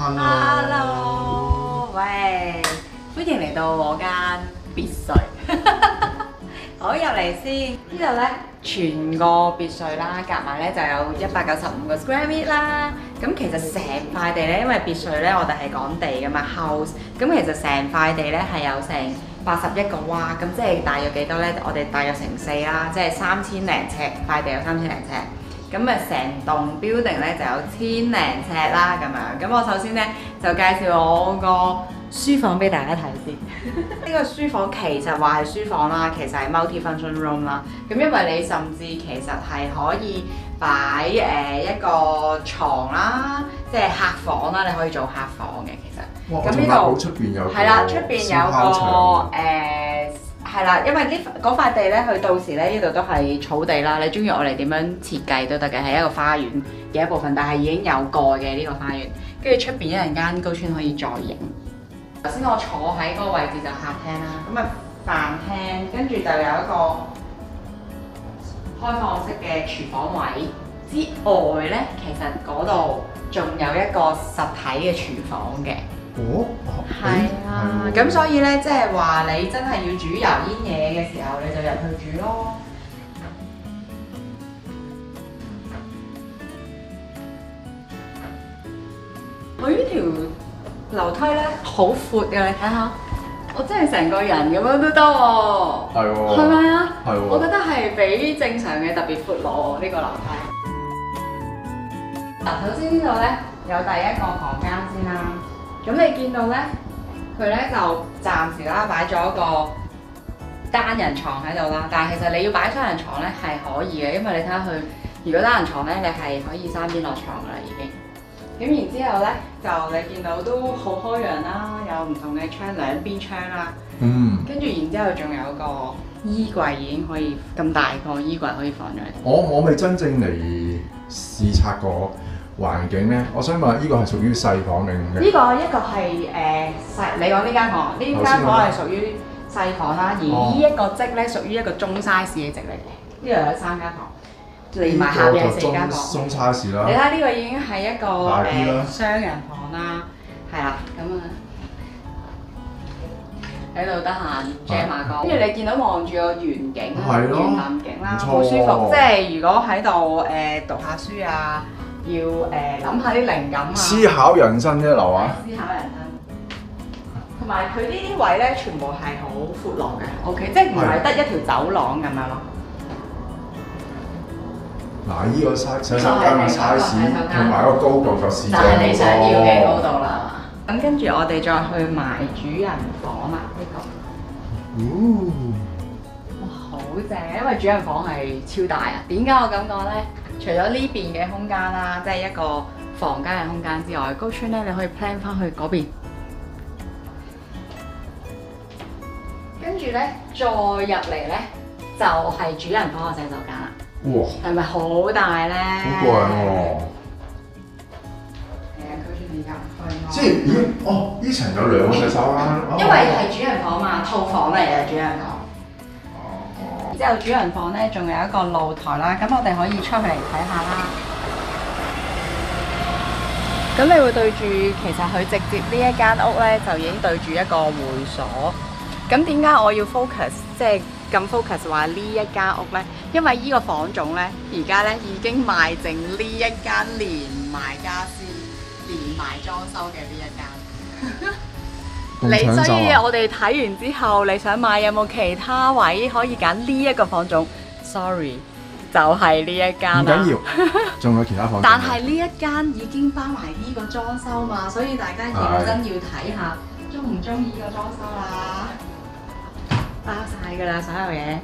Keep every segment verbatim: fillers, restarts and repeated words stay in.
Hello，喂，歡迎嚟到我間別墅。好，入嚟先，呢度咧全個別墅啦，夾埋咧就有一百九十五個 square meter 啦。咁其實成塊地咧，因為別墅咧我哋係講地噶嘛 house，咁其實成塊地咧係有成八十一個蛙，咁即係大約幾多咧？我哋大約乘四啦，即係三千零尺，塊地有三千零尺。咁誒成棟 building 咧就有千零尺啦咁樣。咁我首先咧就介紹我個書房俾大家睇先。呢個書房其實話係書房啦，其實係 multi-function room 啦。咁因為你甚至其實係可以擺誒、呃、一個床啦，即係客房啦，你可以做客房嘅其實。 咁呢度出邊有係啦，出邊有個誒。係啦，因為呢嗰塊地咧，佢到時咧呢度都係草地啦。你中意我哋點樣設計都得嘅，係一個花園嘅一部分，但係已經有蓋嘅呢個花園。跟住出邊一陣間高川可以再影。頭先我坐喺嗰個位置就客廳啦，咁啊飯廳，跟住就有一個開放式嘅廚房位之外咧，其實嗰度仲有一個實體嘅廚房嘅。 哦， 係啊，咁所以咧，即係話你真係要煮油煙嘢嘅時候，你就入去煮咯。佢呢條樓梯咧好闊嘅，你睇下，我真係成個人咁樣都得喎。 係喎。 係咪啊？ 係喎。 我覺得係比正常嘅特別闊咯，呢個樓梯。嗱，首先呢度咧有第一個房間先啦。咁你見到咧，佢咧就暫時啦擺咗個單人床喺度啦，但係其實你要擺雙人床咧係可以嘅，因為你睇下佢，如果單人床咧，你係可以三邊落床噶啦已經。咁然之後咧，就你見到都好開揚啦，有唔同嘅窗兩邊窗啦。嗯。跟住然之後仲有個衣櫃已經可以咁大個衣櫃可以放咗喺度。 我我未真正嚟視察過環境咧，我想問呢個係屬於細房定咩？ 呢個一個係誒細，你講呢間房，呢間房係屬於細房啦，而呢一個積咧屬於一個中 size 嘅積嚟嘅。呢度有三間房，連埋下邊係四間房。中 size 啦。你睇呢個已經係一個誒雙人房啦，係啦，咁啊喺度得閒 jam 下歌，跟住你見到望住個園景啦，園林景啦，好舒服。即係如果喺度誒讀下書啊。要誒諗下啲靈感啊！ 思考人生啫，樓啊！ 思考人生，同埋佢呢啲位咧，全部係好闊落嘅 ，OK， 即係唔係得一條走廊咁樣咯。 嗱，依個洗洗手間嘅 size 同埋個高度就試咗好多。 就係你想要嘅高度啦。咁跟住我哋再去埋主人房啦，呢個。 哦！ 哇，好正！因為主人房係超大啊。點解我咁講咧？除咗呢邊嘅空間啦，即係一個房間嘅空間之外，高川咧你可以 plan 翻去嗰邊，跟住咧再入嚟咧就係、是、主人房嘅洗手間啦。哇！係咪好大咧？ 好過癮喎！ 係啊，高川你入去。 即係咦？哦，呢層有兩個洗手間。 因為係主人房嘛，套房嚟嘅主人房。之後主人房咧，仲有一個露台啦，咁我哋可以出去嚟睇下啦。咁你會對住，其實佢直接呢一間屋咧，就已經對住一個會所。咁點解我要 focus， 即係咁 focus 話呢一間屋咧？因為呢個房種咧，而家咧已經賣剩呢一間連埋家私、連埋裝修嘅呢一間。你所以我哋睇完之後，你想買有冇其他位可以揀呢一個房種 ？Sorry， 就係呢一間啦。唔緊要，仲有其他房種。 但係呢一間已經包埋呢個裝修嘛，所以大家認真要睇下，中唔中意呢個裝修啦？包晒㗎啦，所有嘢。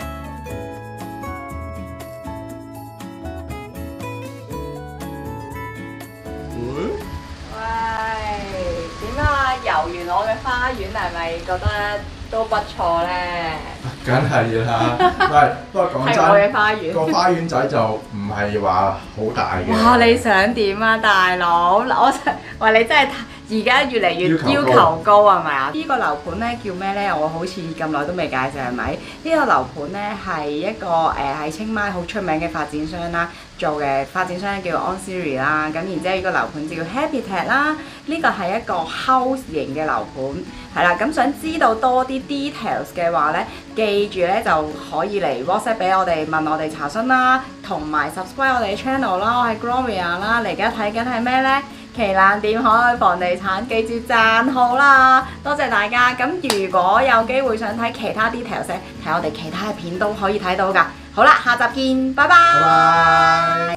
遊完我嘅花園係咪覺得都不錯咧？ 梗係啦，係不過講真， 係我嘅花園個花園仔就唔係話好大嘅。 哇！你想點啊，大佬？我喂你真係而家越嚟越要求高係咪啊？呢個樓盤咧叫咩咧？我好似咁耐都未介紹係咪？呢個樓盤咧係一個誒喺清邁好出名嘅發展商啦做嘅，發展商咧叫 On Siri 啦，咁然之後呢個樓盤叫 Habitat 啦，呢個係一個 house 型嘅樓盤，係啦。咁想知道多啲 details 嘅話咧，記住咧就可以嚟 WhatsApp 俾我哋問我哋查詢啦，同埋 subscribe 我哋嘅 channel 啦。我係 Gloria 啦，你而家睇緊係咩咧？旗艦店海外房地產，記住讚好啦！多謝大家。咁如果有機會想睇其他 details，睇我哋其他嘅片都可以睇到㗎。好啦，下集見，拜拜。 拜拜。